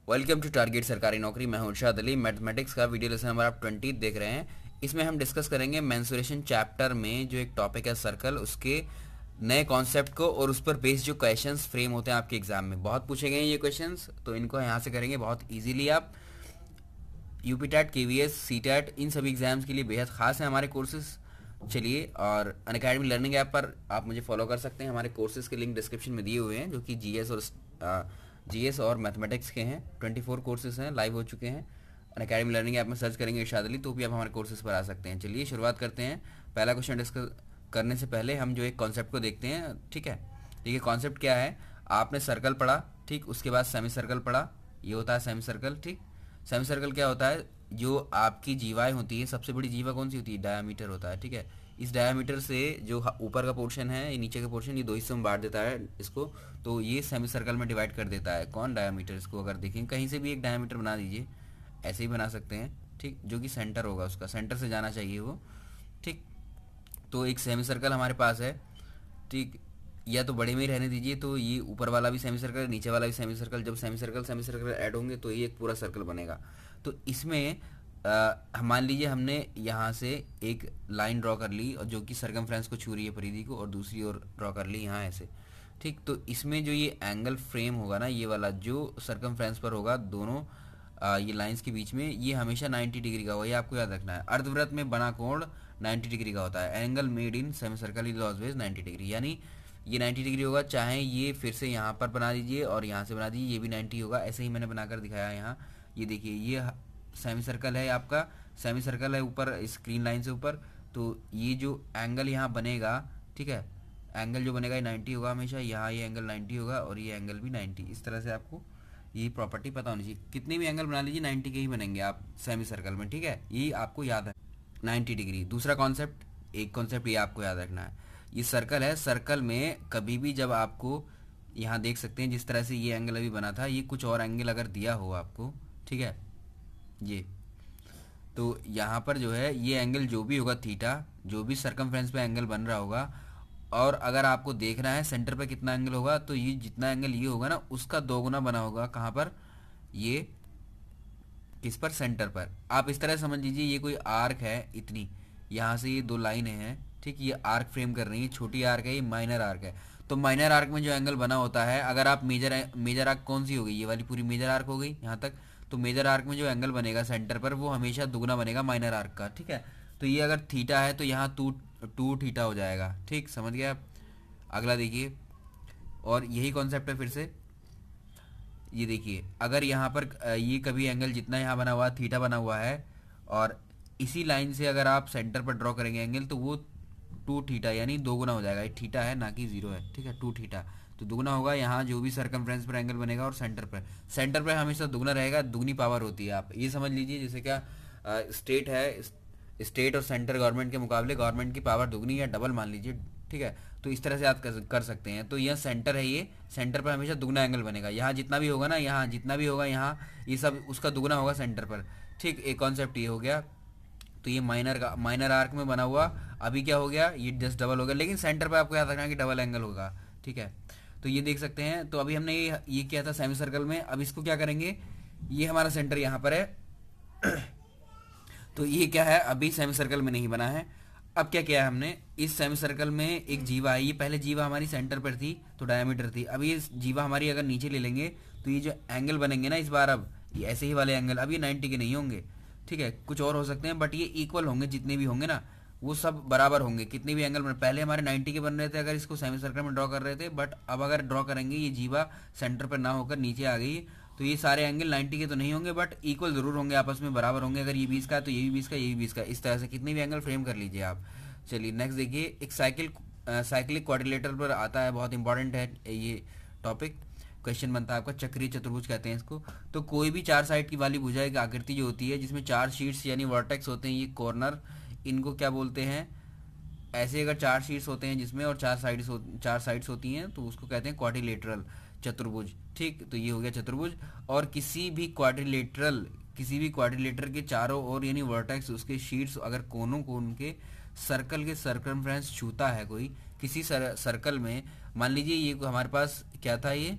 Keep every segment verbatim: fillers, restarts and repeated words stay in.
Welcome to target सरकारी नौकरी। मैं हूं इरशाद अली। मैथमेटिक्स का वीडियो लेसन नंबर आप ट्वेंटी देख रहे हैं। इसमें हम डिस्कस करेंगे मेंसुरेशन चैप्टर में जो एक टॉपिक है सर्कल, उसके नए कॉन्सेप्ट को और उस पर बेस्ड जो क्वेश्चंस फ्रेम होते हैं आपके एग्जाम में। बहुत पूछे गए हैं ये क्वेश्चंस, तो इनको यहाँ से करेंगे बहुत ईजिली। आप UP TET, K V S, C TET, इन सभी एग्जाम्स के लिए बेहद खास है हमारे कोर्सेज। चलिए, और अनअकैडमी लर्निंग ऐप पर आप मुझे फॉलो कर सकते हैं। हमारे कोर्सेज के लिंक डिस्क्रिप्शन में दिए हुए हैं, जो कि जीएस और जीएस और मैथमेटिक्स के हैं। ट्वेंटी फोर कोर्सेज हैं, लाइव हो चुके हैं। अनअकैडमी लर्निंग ऐप में सर्च करेंगे इरशाद अली, तो भी आप हमारे कोर्सेज पर आ सकते हैं। चलिए शुरुआत करते हैं। पहला क्वेश्चन डिस्कस करने से पहले हम जो एक कॉन्सेप्ट को देखते हैं, ठीक है। देखिए कॉन्सेप्ट क्या है। आपने सर्कल पढ़ा, ठीक, उसके बाद सेमी सर्कल पढ़ा, ये होता है सेमी सर्कल, ठीक। सेमी सर्कल क्या होता है, जो आपकी जीवाएं होती है, सबसे बड़ी जीवा कौन सी होती है, डायामीटर होता है, ठीक है। इस डायामीटर से जो ऊपर का पोर्शन है, ये नीचे का पोर्शन, ये दो हिस्सों में बांट देता है इसको, तो ये सेमी सर्कल में डिवाइड कर देता है। कौन, डायामीटर। इसको अगर देखें कहीं से भी एक डायामीटर बना दीजिए, ऐसे ही बना सकते हैं, ठीक, जो कि सेंटर होगा, उसका सेंटर से जाना चाहिए वो, ठीक। तो एक सेमी सर्कल हमारे पास है, ठीक। या तो बड़े में ही रहने दीजिए, तो ये ऊपर वाला भी सेमी सर्कल, नीचे वाला भी सेमी सर्कल। जब semi circle semi circle add होंगे तो ये एक पूरा सर्कल बनेगा। तो इसमें आ, मान लीजिए हमने यहाँ से एक लाइन ड्रॉ कर ली, और जो कि सर्कमफ्रेंस को छू रही है परिधि को, और दूसरी ओर ड्रॉ कर ली यहाँ ऐसे, ठीक। तो इसमें जो ये एंगल फ्रेम होगा ना, ये वाला जो सर्कमफ्रेंस पर होगा, दोनों आ, ये लाइंस के बीच में, ये हमेशा नाइन्टी डिग्री का होगा। ये आपको याद रखना है। अर्धवृत्त में बना कोण नाइन्टी डिग्री का होता है। Angle made in semi circle is always ninety degree, यानी ये नाइन्टी डिग्री होगा। चाहे ये फिर से यहाँ पर बना दीजिए और यहाँ से बना दीजिए, ये भी नाइन्टी होगा। ऐसे ही मैंने बनाकर दिखाया यहाँ। ये देखिए, ये सेमी सर्कल है आपका, सेमी सर्कल है ऊपर स्क्रीन लाइन से ऊपर। तो ये जो एंगल यहाँ बनेगा, ठीक है, एंगल जो बनेगा ये नाइन्टी होगा हमेशा। यहाँ ये एंगल नाइन्टी होगा और ये एंगल भी नाइन्टी। इस तरह से आपको ये प्रॉपर्टी पता होनी चाहिए। कितने भी एंगल बना लीजिए, नाइन्टी के ही बनेंगे आप सेमी सर्कल में, ठीक है। ये आपको याद है, नाइन्टी डिग्री। दूसरा कॉन्सेप्ट, एक कॉन्सेप्ट ये आपको याद रखना है। ये सर्कल है, सर्कल में कभी भी जब आपको यहाँ देख सकते हैं जिस तरह से ये एंगल अभी बना था, ये कुछ और एंगल अगर दिया हो आपको, ठीक है, ये तो यहाँ पर जो है ये एंगल जो भी होगा थीटा, जो भी सर्कमफ्रेंस पे एंगल बन रहा होगा, और अगर आपको देखना है सेंटर पे कितना एंगल होगा, तो ये जितना एंगल ये होगा ना, उसका दो गुना बना होगा। कहाँ पर, ये किस पर, सेंटर पर। आप इस तरह समझ लीजिए, ये कोई आर्क है इतनी, यहाँ से ये दो लाइनें हैं, ठीक, ये आर्क फ्रेम कर रही है। छोटी आर्क है, ये माइनर आर्क है। तो माइनर आर्क में जो एंगल बना होता है, अगर आप मेजर मेजर आर्क कौन सी हो गई, ये वाली पूरी मेजर आर्क हो गई यहाँ तक, तो मेजर आर्क में जो एंगल बनेगा सेंटर पर, वो हमेशा दुगना बनेगा माइनर आर्क का, ठीक है। तो ये अगर थीटा है तो यहाँ टू टू थीटा हो जाएगा, ठीक, समझ गया आप। अगला देखिए, और यही कॉन्सेप्ट है फिर से। ये देखिए, अगर यहाँ पर ये कभी एंगल जितना यहाँ बना हुआ थीटा बना हुआ है, और इसी लाइन से अगर आप सेंटर पर ड्रॉ करेंगे एंगल, तो वो टू थीटा यानी दो गुना हो जाएगा। ये थीटा है ना कि जीरो है, ठीक है, टू थीटा, तो दुगना होगा। यहाँ जो भी सर्कमफ्रेंस पर एंगल बनेगा, और सेंटर पर सेंटर पर हमेशा दुगना रहेगा, दुगनी पावर होती है। आप ये समझ लीजिए, जैसे क्या स्टेट है, स्टेट और सेंटर गवर्नमेंट के मुकाबले गवर्नमेंट की पावर दुगनी या डबल मान लीजिए, ठीक है। तो इस तरह से आप कर, कर सकते हैं। तो यह सेंटर है, ये सेंटर पर हमेशा दुगना एंगल बनेगा। यहाँ जितना भी होगा ना, यहाँ जितना भी होगा, यहाँ ये सब उसका दुगना होगा सेंटर पर, ठीक। एक कॉन्सेप्ट ये हो गया। तो ये माइनर का माइनर आर्क में बना हुआ अभी क्या हो गया, ये जस्ट डबल हो गया, लेकिन सेंटर पे आपको याद रखना कि डबल एंगल होगा, ठीक है। तो ये देख सकते हैं। तो अभी हमने ये ये किया था सेमी सर्कल में। अब इसको क्या करेंगे, ये हमारा सेंटर यहाँ पर है तो ये क्या है, अभी सेमी सर्कल में नहीं बना है। अब क्या किया है हमने, इस सेमी सर्कल में एक जीवा है। ये पहले जीवा हमारी सेंटर पर थी, तो डायमीटर थी। अब ये जीवा हमारी अगर नीचे ले लेंगे, तो ये जो एंगल बनेंगे ना इस बार, अब ये ऐसे ही वाले एंगल, अब ये नाइन्टी के नहीं होंगे, ठीक है, कुछ और हो सकते हैं, बट ये इक्वल होंगे। जितने भी होंगे ना, वो सब बराबर होंगे। कितने भी एंगल बन, पहले हमारे नाइन्टी के बन रहे थे अगर इसको सेमी सर्कल में ड्रॉ कर रहे थे, बट अब अगर ड्रॉ करेंगे, ये जीवा सेंटर पर ना होकर नीचे आ गई, तो ये सारे एंगल नाइन्टी के तो नहीं होंगे, बट इक्वल जरूर होंगे, आपस में बराबर होंगे। अगर ये बीस का है तो ये भी बीस का, ये भी बीस का, इस तरह से कितने भी एंगल फ्रेम कर लीजिए आप। चलिए नेक्स्ट देखिए, एक साइकिल साइक्लिक क्वाड्रिलेटरल पर आता है, बहुत इंपॉर्टेंट है ये टॉपिक। क्वेश्चन बनता है आपका, चक्रीय चतुर्भुज कहते हैं इसको। तो कोई भी चार साइड की वाली भुजा की आकृति जो होती है, जिसमें चार शीट्स यानी वर्टेक्स होते हैं, ये कॉर्नर, इनको क्या बोलते हैं, ऐसे अगर चार शीट्स होते हैं जिसमें, और चार साइड्स हो, चार साइड्स होती हैं, तो उसको कहते हैं क्वाड्रिलेटरल चतुर्भुज, ठीक। तो ये हो गया चतुर्भुज। और किसी भी क्वाड्रिलेटरल किसी भी क्वाड्रिलेटर के चारों ओर यानी वर्टेक्स, उसके शीट्स अगर कोनों को उनके सर्कल के सर्कमफ्रेंस छूता है कोई किसी सर, सर्कल में, मान लीजिए ये हमारे पास क्या था, ये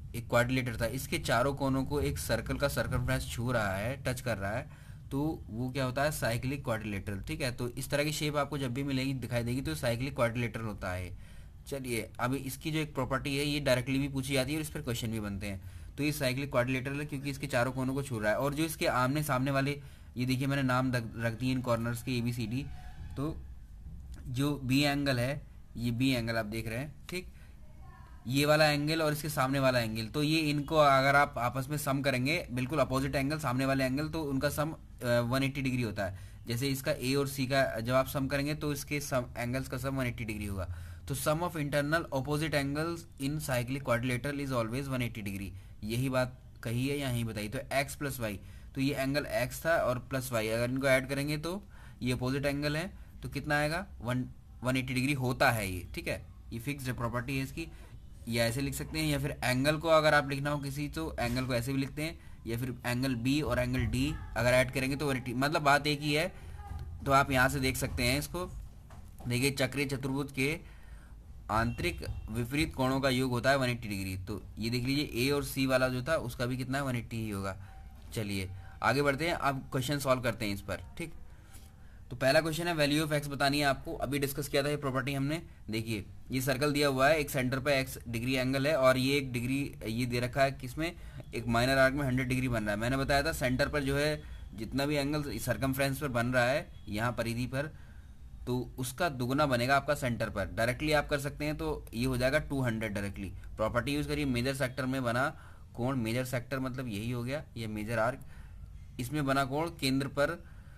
एक क्वाड्रिलेटर था, इसके चारों कोनों को एक सर्कल का सर्कमफ्रेंस छू रहा है, टच कर रहा है, तो वो क्या होता है, साइक्लिक क्वाड्रिलेटरल। ठीक है, तो इस तरह की शेप आपको जब भी मिलेगी दिखाई देगी तो साइक्लिक क्वाड्रिलेटरल होता है। चलिए अब इसकी जो एक प्रॉपर्टी है ये डायरेक्टली भी पूछी जाती है और इस पर क्वेश्चन भी बनते हैं। तो ये साइक्लिक क्वाड्रिलेटरल है क्योंकि इसके चारों कोनों को छू रहा है, और जो इसके आमने सामने वाले, ये देखिए मैंने नाम रख दिए इन कॉर्नर्स के, ए बी सी डी। तो जो बी एंगल है, ये बी एंगल आप देख रहे हैं, ठीक, ये वाला एंगल और इसके सामने वाला एंगल, तो ये इनको अगर आप आपस में सम करेंगे, बिल्कुल अपोजिट एंगल सामने वाले एंगल, तो उनका सम वन एट्टी डिग्री होता है। जैसे इसका ए और सी का जब आप सम करेंगे तो इसके सम एंगल्स का सम वन एट्टी डिग्री होगा। तो sum of internal opposite angles in cyclic quadrilateral is always one eighty degree. यही बात कही है यहीं बताई। तो एक्स प्लस वाई, तो ये एंगल एक्स था और प्लस वाई, अगर इनको ऐड करेंगे तो ये अपोजिट एंगल है, तो कितना आएगा, वन वन एट्टी डिग्री होता है ये। ठीक है, ये फिक्स्ड प्रॉपर्टी है इसकी। या ऐसे लिख सकते हैं, या फिर एंगल को अगर आप लिखना हो किसी, तो एंगल को ऐसे भी लिखते हैं, या फिर एंगल बी और एंगल डी अगर ऐड करेंगे तो वन, मतलब बात एक ही है। तो आप यहाँ से देख सकते हैं इसको, देखिए चक्रीय चतुर्भुज के आंतरिक विपरीत कोणों का योग होता है वन एट्टी डिग्री। तो ये देख लीजिए ए और सी वाला जो था उसका भी कितना है, वन एट्टी ही होगा। चलिए आगे बढ़ते हैं, अब क्वेश्चन सॉल्व करते हैं इस पर। ठीक, तो पहला क्वेश्चन है वैल्यू ऑफ एक्स बतानी है आपको। अभी डिस्कस किया था ये प्रॉपर्टी हमने। देखिए ये सर्कल दिया हुआ है, एक सेंटर पे एक्स डिग्री एंगल है और ये एक डिग्री ये दे रखा है किसमें, एक माइनर आर्क में हंड्रेड डिग्री बन रहा है। मैंने बताया था सेंटर पर जो है जितना भी एंगल सर्कमफ्रेंस पर बन रहा है यहाँ परिधि पर, तो उसका दुगुना बनेगा आपका सेंटर पर। डायरेक्टली आप कर सकते हैं, तो ये हो जाएगा two hundred directly. Property use करिए, मेजर सेक्टर में बना कोण, मेजर सेक्टर मतलब यही हो गया, ये मेजर आर्क, इसमें बना कोण केंद्र पर।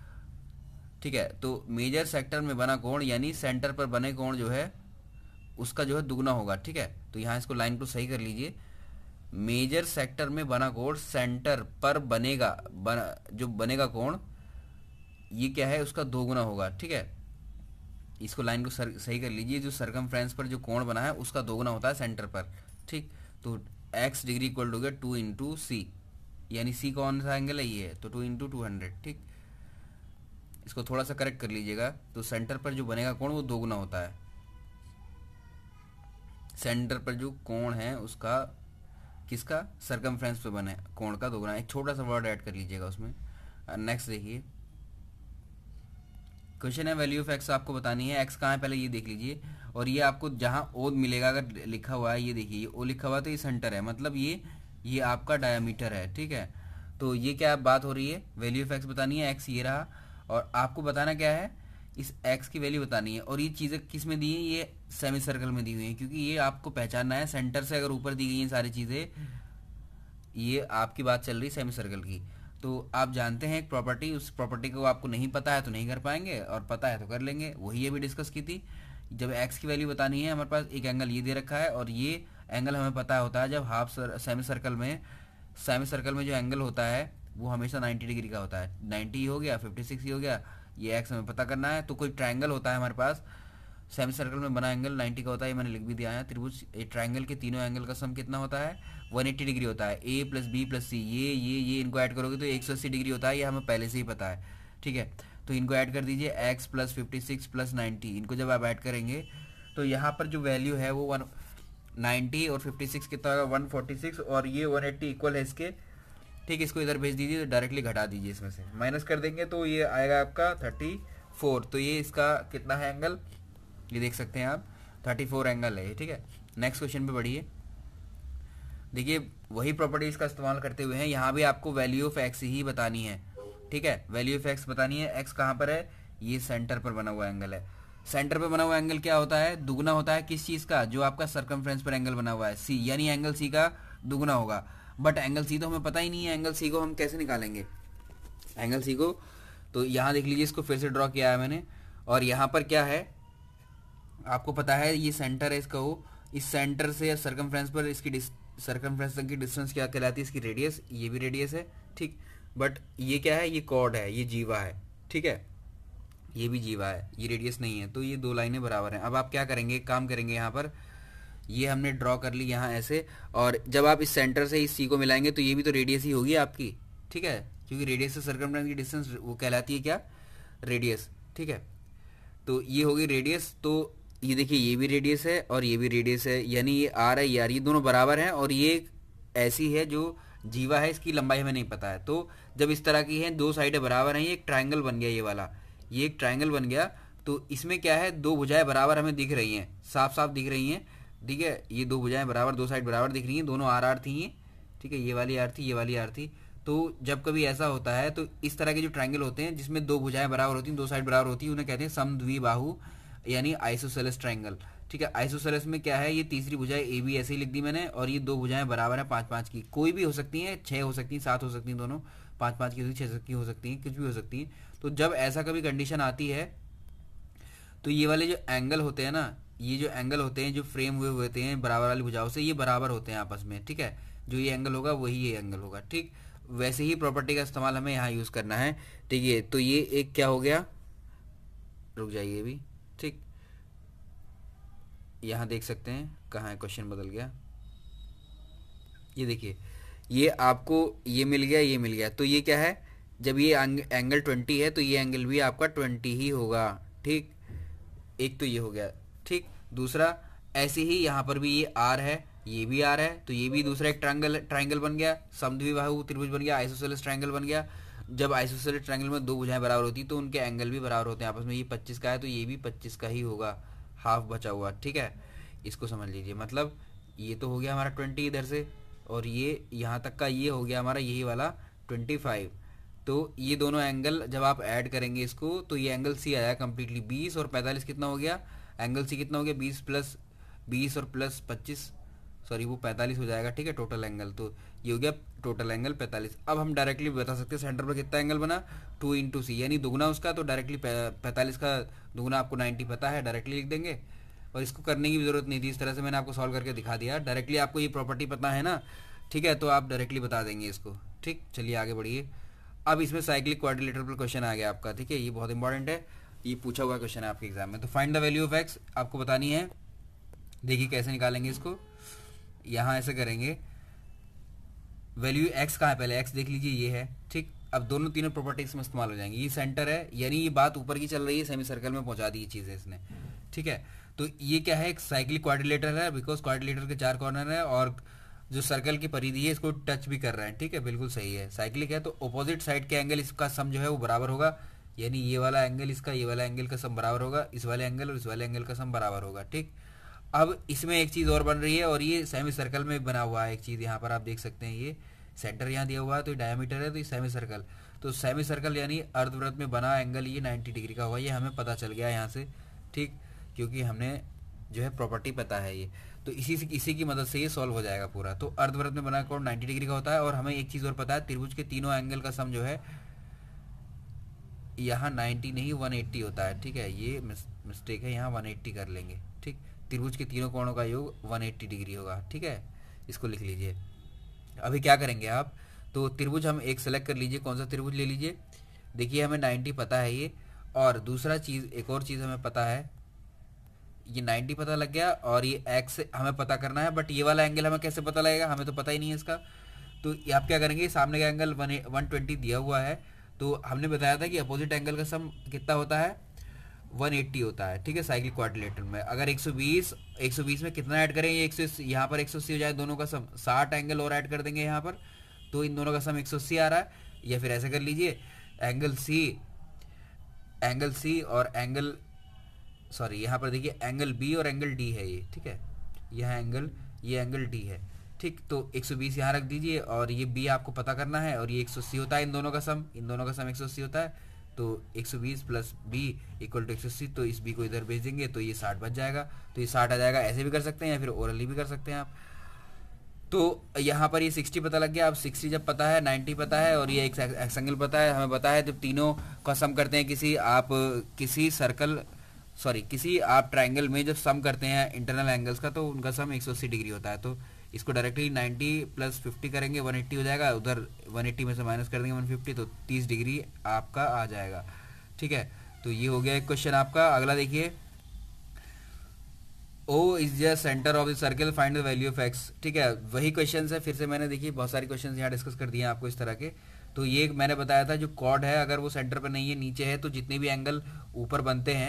ठीक है, तो मेजर सेक्टर में बना कोण यानी सेंटर पर बने कोण जो है उसका जो है दुगना होगा। ठीक है, तो यहाँ इसको लाइन को सही कर लीजिए, मेजर सेक्टर में बना कोण सेंटर पर बनेगा, बना, जो बनेगा कोण ये क्या है, उसका दोगुना होगा। ठीक है, इसको लाइन को सर, सही कर लीजिए, जो सर्कमफ्रेंस पर जो कोण बना है उसका दोगुना होता है सेंटर पर। ठीक, तो एक्स डिग्री इक्वल टू गया टू इंटू सी, यानी सी कौन सा एंगल है, ये है, तो टू इंटू टू हंड्रेड। ठीक, इसको थोड़ा सा करेक्ट कर लीजिएगा, तो सेंटर पर जो बनेगा कोण वो दोगुना होता है, सेंटर पर जो कोण है उसका, किसका, सर्कमफ्रेंस पे बने कोण का दोगुना। एक छोटा सा वर्ड ऐड कर लीजिएगा उसमें। नेक्स्ट देखिए क्वेश्चन है वैल्यू ऑफ एक्स आपको बतानी है। एक्स कहाँ है पहले ये देख लीजिए, और ये आपको जहाँ ओ मिलेगा अगर लिखा हुआ है, ये देखिए ये ओ लिखा हुआ तो ये सेंटर है, मतलब ये ये आपका डायमीटर है। ठीक है, तो ये क्या बात हो रही है, वैल्यू ऑफ एक्स बतानी है। एक्स ये रहा और आपको बताना क्या है, इस एक्स की वैल्यू बतानी है। और ये चीज़ें किस में दी है, ये सेमी सर्कल में दी हुई है, क्योंकि ये आपको पहचानना है सेंटर से अगर ऊपर दी गई हैं सारी चीज़ें, ये आपकी बात चल रही है सेमी सर्कल की। तो आप जानते हैं एक प्रॉपर्टी, उस प्रॉपर्टी को आपको नहीं पता है तो नहीं कर पाएंगे, और पता है तो कर लेंगे। वही अभी डिस्कस की थी, जब एक्स की वैल्यू बतानी है हमारे पास एक एंगल ये दे रखा है, और ये एंगल हमें पता होता है जब हाफ सेमी सर्कल में, सेमी सर्कल में जो एंगल होता है वो हमेशा नाइन्टी डिग्री का होता है। नाइन्टी हो गया, फिफ्टी सिक्स हो गया, ये एक्स हमें पता करना है। तो कोई ट्रायंगल होता है हमारे पास, सेमी सर्कल में बना एंगल नाइन्टी का होता है, ये मैंने लिख भी दिया है। त्रिभुज ट्रायंगल के तीनों एंगल का सम कितना होता है, वन एट्टी डिग्री होता है। A plus B plus C, ये ये ये इनको ऐड करोगे तो एक सौ अस्सी डिग्री होता है, ये हमें पहले से ही पता है। ठीक है, तो इनको ऐड कर दीजिए, x plus fifty six plus ninety, इनको जब आप ऐड करेंगे तो यहाँ पर जो वैल्यू है वो वन नाइन्टी और फिफ्टी सिक्स कितना होगा, वन फोर्टी सिक्स, और ये वन एट्टी इक्वल है इसके। ठीक, इसको इधर भेज दीजिए, तो डायरेक्टली घटा दीजिए, इसमें से माइनस कर देंगे तो ये आएगा आपका थर्टी फोर। तो ये इसका कितना है एंगल, ये देख सकते हैं आप, थर्टी फोर एंगल है। ठीक है, नेक्स्ट क्वेश्चन पे बढ़िए। देखिए वही प्रॉपर्टीज का इस्तेमाल करते हुए हैं, यहाँ भी आपको वैल्यू ऑफ एक्स ही बतानी है। ठीक है, वैल्यू ऑफ एक्स बतानी है। एक्स कहाँ पर है, ये सेंटर पर बना हुआ एंगल है। सेंटर पर बना हुआ एंगल क्या होता है, दुगुना होता है किस चीज़ का, जो आपका सर्कमफ्रेंस पर एंगल बना हुआ है सी, यानी एंगल सी का दुगुना होगा। बट एंगल सी तो हमें पता ही नहीं है, एंगल सी को हम कैसे निकालेंगे एंगल सी को। तो यहाँ देख लीजिए, इसको फिर से ड्रॉ किया है मैंने, और यहाँ पर क्या है आपको पता है, ये सेंटर है इसका, वो इस सेंटर से सर्कमफ्रेंस पर इसकी सर्कमफ्रेंस तक की डिस्टेंस क्या कहलाती है, इसकी रेडियस, ये भी रेडियस है। ठीक, बट ये क्या है, ये कॉर्ड है, ये जीवा है। ठीक है, ये भी जीवा है, ये रेडियस नहीं है, तो ये दो लाइनें बराबर हैं। अब आप क्या करेंगे, एक काम करेंगे, यहाँ पर ये हमने ड्रॉ कर ली यहाँ ऐसे, और जब आप इस सेंटर से इस सी को मिलाएंगे तो ये भी तो रेडियस ही होगी आपकी। ठीक है, क्योंकि रेडियस से सर्कमफ्रेंस की डिस्टेंस वो कहलाती है क्या, रेडियस। ठीक है, तो ये होगी रेडियस। तो ये देखिए ये भी रेडियस है और ये भी रेडियस है, यानी ये आर है, ये आर, ये दोनों बराबर हैं, और ये ऐसी है जो जीवा है, इसकी लंबाई हमें नहीं पता है। तो जब इस तरह की है, दो साइडें बराबर हैं, ये एक ट्राइंगल बन गया, ये वाला ये एक ट्राइंगल बन गया। तो इसमें क्या है, दो भुजाएं बराबर हमें दिख रही हैं, साफ साफ दिख रही हैं, ठीक है। ये दो भुजाएं बराबर, दो साइड बराबर दिख रही हैं, दोनों आर आर थी ये, ठीक है। ये वाली आर थी, ये वाली आर थी। तो जब कभी ऐसा होता है तो इस तरह के जो ट्राइंगल होते हैं जिसमें दो भुजाएं बराबर होती हैं, दो साइड बराबर होती है, उन्हें कहते हैं समद्विबाहु यानी आइसोसेलेस ट्राइंगल, ठीक है। आइसोसेलेस में क्या है, ये तीसरी भुजाएं ए बी ऐसे ही लिख दी मैंने, और ये दो भुजाएं बराबर है पाँच पाँच की, कोई भी हो सकती हैं, छः हो सकती हैं, सात हो सकती हैं, दोनों पाँच पाँच की हो सकती, छः की हो सकती हैं, कुछ भी हो सकती हैं। तो जब ऐसा कभी कंडीशन आती है तो ये वाले जो एंगल होते हैं ना, ये जो एंगल होते हैं जो फ्रेम हुए होते हैं बराबर वाली भुजाओं से, ये बराबर होते हैं आपस में, ठीक है। जो ये एंगल होगा वही ये एंगल होगा, ठीक। वैसे ही प्रॉपर्टी का इस्तेमाल हमें यहाँ यूज़ करना है, ठीक है। तो ये एक क्या हो गया, रुक जाइए भी, ठीक। यहाँ देख सकते हैं कहाँ है, क्वेश्चन बदल गया, ये देखिए, ये आपको ये मिल गया, ये मिल गया। तो ये क्या है, जब ये एंगल ट्वेंटी है तो ये एंगल भी आपका ट्वेंटी ही होगा, ठीक। एक तो ये हो गया, ठीक। दूसरा ऐसे ही यहाँ पर भी ये आर है, ये भी आर है, तो ये भी दूसरा एक ट्रायंगल ट्रायंगल बन गया, समद्विबाहु त्रिभुज बन गया, आइसोसेलेस ट्रायंगल बन गया। जब आइसोसेलेस ट्रायंगल में दो भुजाएं बराबर होती तो उनके एंगल भी बराबर होते हैं आपस में। ये पच्चीस का है तो ये भी पच्चीस का ही होगा, हाफ बचा हुआ, ठीक है। इसको समझ लीजिए, मतलब ये तो हो गया हमारा ट्वेंटी इधर से, और ये यहाँ तक का ये हो गया हमारा यही वाला ट्वेंटी फाइव। तो ये दोनों एंगल जब आप ऐड करेंगे इसको तो ये एंगल सी आया कम्प्लीटली बीस, और पैंतालीस कितना हो गया, एंगल सी कितना हो गया, बीस प्लस बीस और प्लस पच्चीस, सॉरी वो पैंतालीस हो जाएगा, ठीक है, टोटल एंगल। तो ये हो गया टोटल एंगल पैंतालीस। अब हम डायरेक्टली बता सकते हैं सेंटर पर कितना एंगल बना, टू इंटू सी यानी दुगना उसका, तो डायरेक्टली पैंतालीस का दुगना आपको नाइन्टी पता है, डायरेक्टली लिख देंगे, और इसको करने की भी जरूरत नहीं थी। इस तरह से मैंने आपको सॉल्व करके दिखा दिया, डायरेक्टली आपको ये प्रॉपर्टी पता है ना, ठीक है, तो आप डायरेक्टली बता देंगे इसको, ठीक। चलिए आगे बढ़िए। अब इसमें साइक्लिक क्वाड्रिलेटरल पर क्वेश्चन आ गया आपका, ठीक है, ये बहुत इंपॉर्टेंट है, ये पूछा हुआ क्वेश्चन है आपके एग्जाम में। तो find the value of x आपको बतानी है, देखिए कैसे निकालेंगे इसको। यहाँ ऐसे करेंगे, वैल्यू एक्स कहाँ है, पहले एक्स देख लीजिए, ये है, ठीक। अब दोनों तीनों प्रॉपर्टीज में इस्तेमाल हो जाएंगे। ये सेंटर है, यानी ये बात ऊपर की चल रही है, सेमी सर्कल में पहुंचा दी ये चीज़ें इसने, ठीक है। तो ये क्या है, एक साइक्लिक क्वाड्रिलेटर है, बिकॉज क्वाड्रिलेटर के चार कॉर्नर है और जो सर्कल की परिधि है इसको टच भी कर रहे हैं, ठीक है, बिल्कुल सही है। साइक्लिक है तो अपोजिट साइड के एंगल इसका सम जो है वो बराबर होगा, यानी ये वाला एंगल इसका, ये वाला एंगल का सम बराबर होगा, इस वाले एंगल और इस वाले एंगल का सम बराबर होगा, ठीक। अब इसमें एक चीज़ और बन रही है, और ये सेमी सर्कल में बना हुआ है एक चीज़, यहाँ पर आप देख सकते हैं, ये सेंटर यहाँ दिया हुआ है, तो डायमीटर है, तो ये सेमी सर्कल, तो सेमी सर्कल यानी अर्धवृत्त में बना एंगल ये नाइन्टी डिग्री का हुआ, ये हमें पता चल गया यहाँ से, ठीक, क्योंकि हमने जो है प्रॉपर्टी पता है ये। तो इसी से इसी की मदद से ये सॉल्व हो जाएगा पूरा। तो अर्धवृत्त में बना कोण नाइन्टी डिग्री का होता है, और हमें एक चीज़ और पता है, त्रिभुज के तीनों एंगल का सम जो है यहाँ नाइन्टी नहीं वन एट्टी होता है, ठीक है, ये मिस्टेक है, यहाँ वन एट्टी कर लेंगे, ठीक। त्रिभुज के तीनों कोणों का योग वन एट्टी डिग्री होगा, ठीक है, इसको लिख लीजिए। अभी क्या करेंगे आप, तो त्रिभुज हम एक सेलेक्ट कर लीजिए, कौन सा त्रिभुज ले लीजिए। देखिए हमें नाइन्टी पता है ये, और दूसरा चीज़, एक और चीज़ हमें पता है, ये नाइन्टी पता लग गया, और ये एक्स हमें पता करना है, बट ये वाला एंगल हमें कैसे पता लगेगा, हमें तो पता ही नहीं है इसका। तो आप क्या करेंगे, सामने का एंगल वन वन ट्वेंटी दिया हुआ है, तो हमने बताया था कि अपोजिट एंगल का सम कितना होता है, वन एट्टी होता है, ठीक है, साइक्लिक क्वाड्रिलेटरल में। अगर एक सौ बीस एक सौ बीस में कितना ऐड करें, ये एक सौ यहाँ पर एक सौ अस्सी हो जाए, दोनों का सम साठ एंगल और ऐड कर देंगे यहाँ पर, तो इन दोनों का सम एक सौ अस्सी आ रहा है। या फिर ऐसे कर लीजिए, एंगल सी एंगल सी और एंगल सॉरी यहाँ पर देखिए एंगल बी और एंगल डी है ये, ठीक है, यह एंगल ये एंगल डी है, ठीक। तो एक सौ बीस यहाँ रख दीजिए, और ये बी आपको पता करना है, और ये एक सौ अस्सी होता है, इन दोनों का सम इन दोनों का सम एक सौ अस्सी होता है, तो एक सौ बीस प्लस बी इक्वल टू एक सौ अस्सी, तो इस बी को इधर भेज देंगे तो ये साठ बच जाएगा, तो ये साठ आ जाएगा। ऐसे भी कर सकते हैं या फिर ओरली भी कर सकते हैं आप। तो यहाँ पर ये सिक्सटी पता लग गया। अब सिक्सटी जब पता है, नाइन्टी पता है, और ये एक एक्स एंगल पता है, हमें पता है जब तीनों का सम करते हैं किसी आप किसी सर्कल सॉरी किसी आप ट्राइंगल में जब सम करते हैं इंटरनल एंगल्स का, तो उनका सम एक सौ अस्सी डिग्री होता है। तो इसको डायरेक्टली नाइन्टी प्लस फिफ्टी करेंगे, वन एट्टी हो जाएगा, उधर वन एट्टी में से माइनस कर देंगे वन फिफ्टी, तो तीस डिग्री आपका आ जाएगा, ठीक है। तो ये हो गया एक क्वेश्चन आपका। अगला देखिए, O is the centre of the circle, find the value of x, ठीक है, वही क्वेश्चन है फिर से। मैंने देखिए बहुत सारे क्वेश्चन यहाँ डिस्कस कर दिए हैं आपको इस तरह के। तो ये मैंने बताया था जो कॉर्ड है अगर वो सेंटर पर नहीं है, नीचे है, तो जितने भी एंगल ऊपर बनते हैं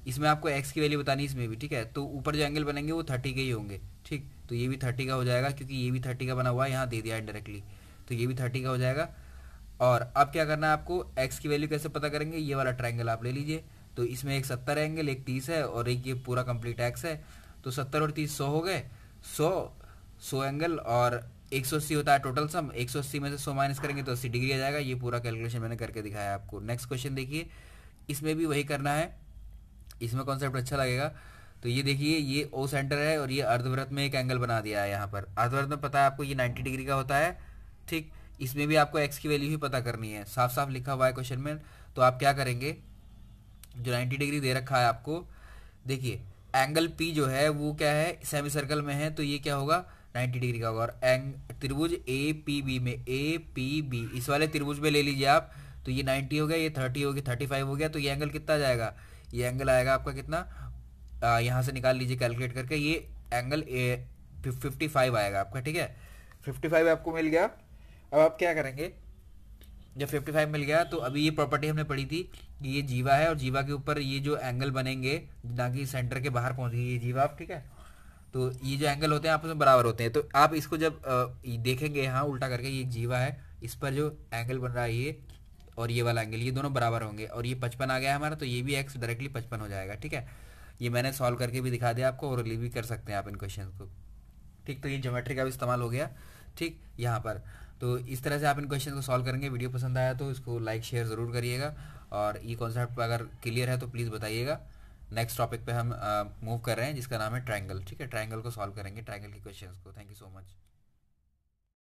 इसमें आपको एक्स की वैल्यू बतानी है इसमें भी, ठीक है। तो ऊपर जो एंगल बनेंगे वो थर्टी के ही होंगे, ठीक। तो ये भी थर्टी का हो जाएगा क्योंकि ये भी थर्टी का बना हुआ है, यहाँ दे दिया डायरेक्टली, तो ये भी थर्टी का हो जाएगा। और अब क्या करना है आपको, एक्स की वैल्यू कैसे पता करेंगे, ये वाला ट्रायंगल आप ले लीजिए। तो इसमें एक सत्तर एंगल, एक तीस है और एक ये पूरा कंप्लीट एक्स है। तो सत्तर और तीस सौ हो गए, सौ सौ एंगल और एक सौ अस्सी होता है टोटल सम। एक सौ अस्सी में से सौ माइनस करेंगे तो अस्सी डिग्री आ जाएगा। ये पूरा कैलकुलेशन मैंने करके दिखाया आपको। नेक्स्ट क्वेश्चन देखिए, इसमें भी वही करना है, इसमें कॉन्सेप्ट अच्छा लगेगा। तो ये देखिए, ये ओ सेंटर है और ये अर्धवृत्त में एक एंगल बना दिया है यहाँ पर। अर्धवृत्त में पता है आपको ये नाइन्टी डिग्री का होता है, ठीक। इसमें भी आपको एक्स की वैल्यू ही पता करनी है, साफ साफ लिखा हुआ है क्वेश्चन में। तो आप क्या करेंगे, जो नाइन्टी डिग्री दे रखा है आपको, देखिए एंगल पी जो है वो क्या है, सेमी सर्कल में है, तो ये क्या होगा, नाइन्टी डिग्री का होगा। और एंग त्रिभुज ए पी बी में, ए पी बी इस वाले त्रिभुज में ले लीजिए आप, तो ये नाइन्टी हो गया, ये थर्टी हो गया, थर्टी फाइव हो गया। तो ये एंगल कितना जाएगा, ये एंगल आएगा आपका कितना, यहाँ से निकाल लीजिए कैलकुलेट करके, ये एंगल ए फिफ्टी फाइव आएगा आपका, ठीक है। फिफ्टी फाइव आपको मिल गया। अब आप क्या करेंगे, जब फिफ्टी फाइव मिल गया तो अभी ये प्रॉपर्टी हमने पढ़ी थी कि ये जीवा है और जीवा के ऊपर ये जो एंगल बनेंगे, ना कि सेंटर के बाहर पहुंच गई ये जीवा, ठीक है। तो ये जो एंगल होते हैं आपस में बराबर होते हैं। तो आप इसको जब अ, देखेंगे यहाँ उल्टा करके, ये जीवा है, इस पर जो एंगल बन रहा है ये और ये वाला एंगल, ये दोनों बराबर होंगे। और ये पचपन आ गया हमारा, तो ये भी एक्स डायरेक्टली पचपन हो जाएगा, ठीक है। ये मैंने सॉल्व करके भी दिखा दिया आपको, और रिलीव भी कर सकते हैं आप इन क्वेश्चन को, ठीक। तो ये ज्योमेट्री का भी इस्तेमाल हो गया, ठीक, यहाँ पर। तो इस तरह से आप इन क्वेश्चन को सॉल्व करेंगे। वीडियो पसंद आया तो इसको लाइक शेयर ज़रूर करिएगा, और ये कॉन्सेप्ट अगर क्लियर है तो प्लीज़ बताइएगा। नेक्स्ट टॉपिक पे हम मूव कर रहे हैं जिसका नाम है ट्रायंगल, ठीक है। ट्रायंगल को सॉल्व करेंगे, ट्रायंगल के क्वेश्चंस को। Thank you so much.